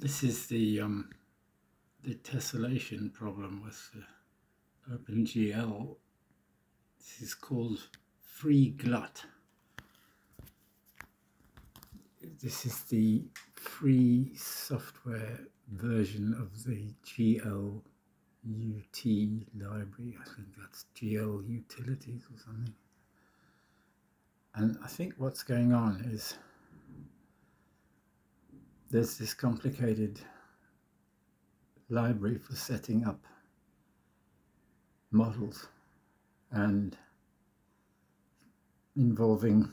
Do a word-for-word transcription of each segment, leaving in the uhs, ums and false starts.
This is the um, the tessellation problem with uh, OpenGL. This is called FreeGlut. This is the free software version of the G L U T library. I think that's G L Utilities or something. And I think what's going on is there's this complicated library for setting up models and involving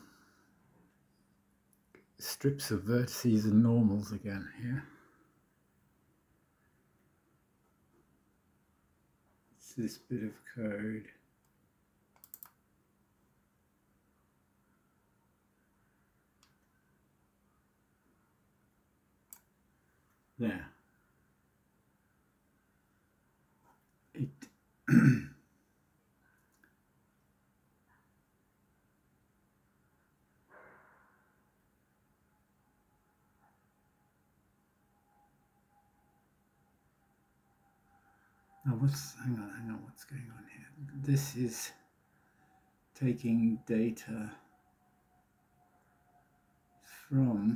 strips of vertices and normals again here. It's this bit of code. There. It Now what's, hang on, hang on, what's going on here? This is taking data from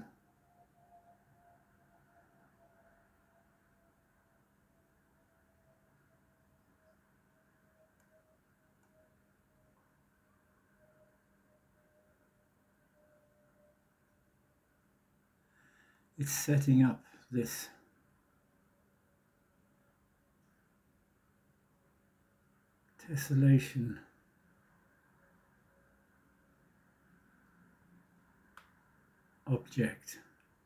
it's setting up this tessellation object.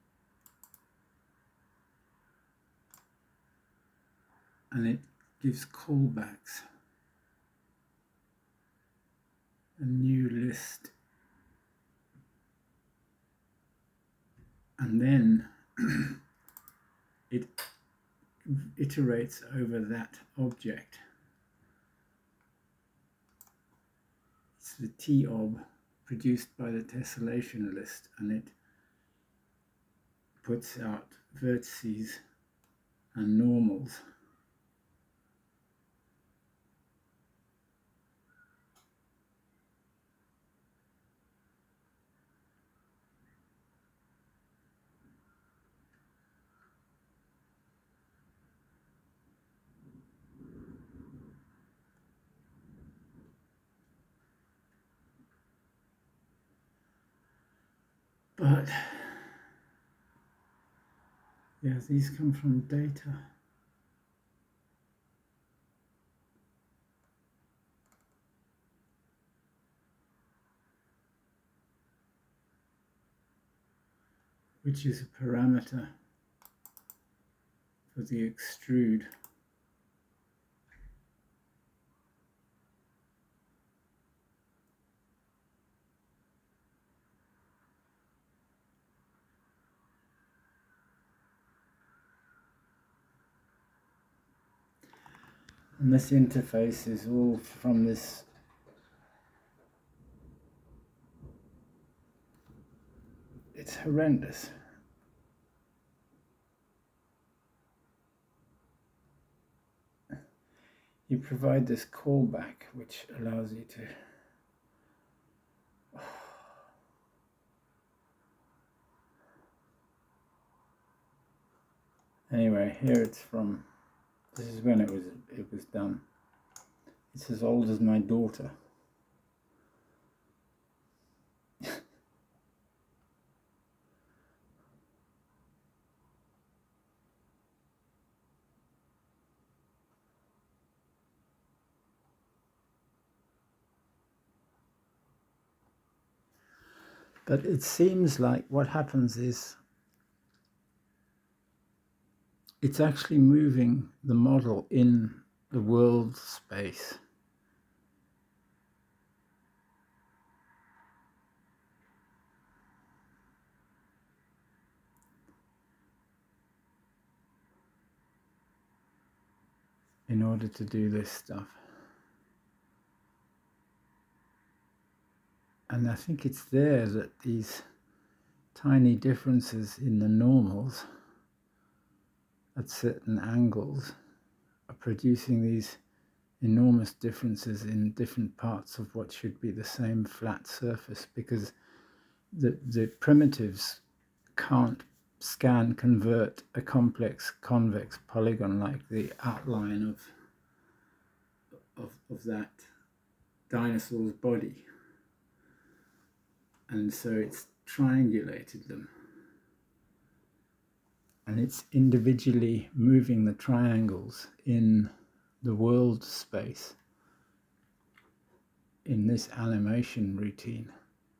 And it gives callbacks, a new list, and then it iterates over that object. It's the T O B produced by the tessellation list, and it puts out vertices and normals. But yeah, these come from data. Which is a parameter for the extrude. And this interface is all from this it's horrendous. You provide this callback which allows you to anyway, here it's from, this is when it was it was done. It's as old as my daughter. But it seems like what happens is it's actually moving the model in the world space. In order to do this stuff. And I think it's there that these tiny differences in the normals at certain angles are producing these enormous differences in different parts of what should be the same flat surface, because the, the primitives can't scan convert a complex convex polygon like the outline of of, of that dinosaur's body, and so it's triangulated them, and it's individually moving the triangles in the world space in this animation routine.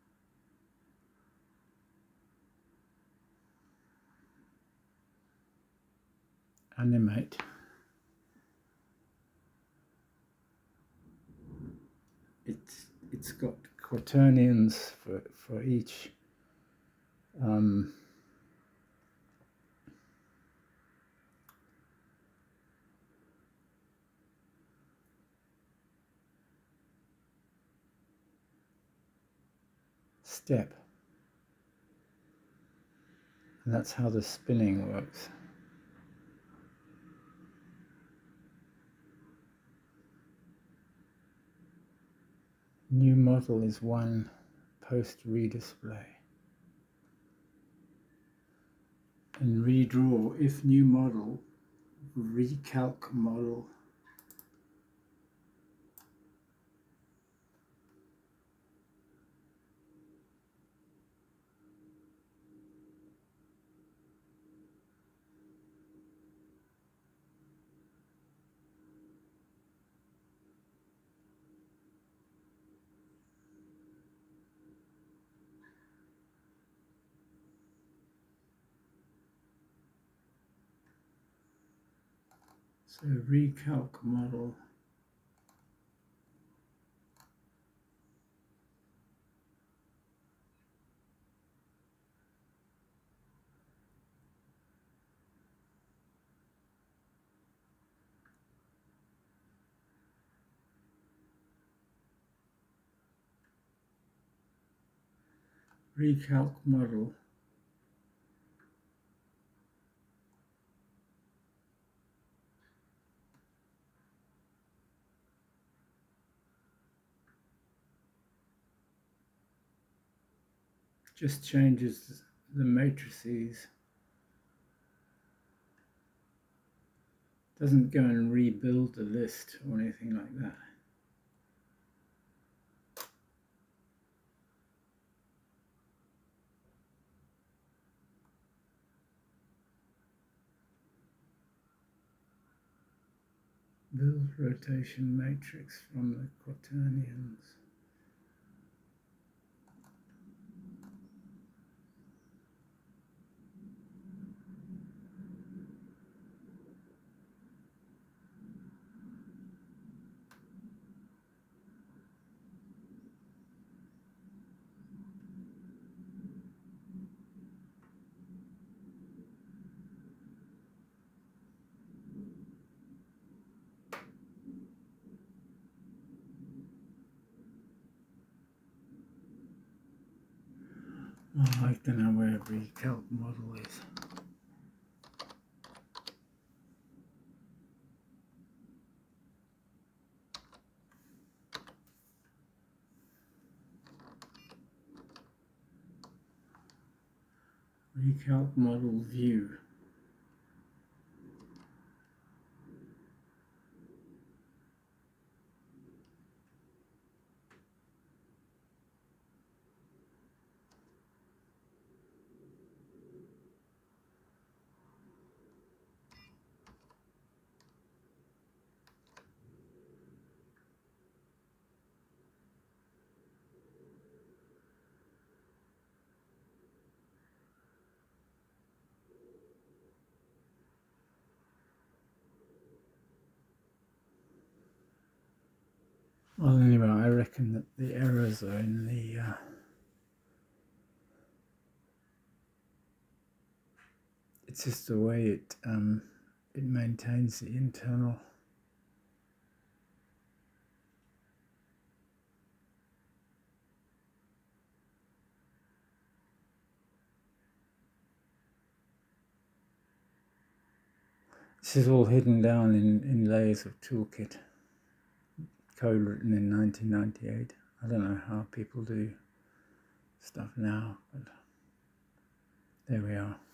Animate. It's it's got quaternions for for each um, step, and that's how the spinning works. New model is one post redisplay. And redraw, if new model, recalc model. So recalc model. Recalc model. Just changes the matrices. Doesn't go and rebuild the list or anything like that. Build rotation matrix from the quaternions. Oh, I don't know where recalc model is. Recalc model view. Well, anyway, I reckon that the errors are in the uh, it's just the way it um, it maintains the internal This is all hidden down in, in layers of toolkit. Code written in nineteen ninety-eight. I don't know how people do stuff now, but there we are.